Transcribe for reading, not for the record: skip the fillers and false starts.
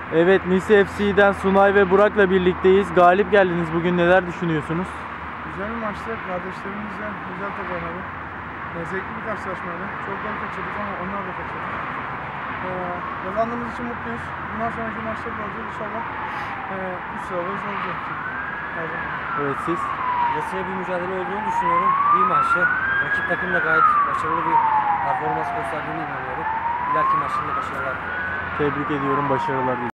Evet, Nice FC'den Sunay ve Burak'la birlikteyiz. Galip geldiniz. Bugün neler düşünüyorsunuz? Güzel bir maçtı. Kardeşlerimizle güzel top oynadık. Zevkli bir karşılaşmaydı. Çok gol kaçırdık ama onlar da kaçırdı. Kazandığımız için mutluyuz. Bundan sonraki maçta göreceğiz inşallah. 3 sıralarız olacak. Evet, siz? Yasaya bir mücadele olduğunu düşünüyorum. Bir maçta rakip takım da gayet başarılı bir performans gösterdiğine inanıyorum. İleriki maçlarında başarılar. Tebrik ediyorum. Başarılar diliyorum.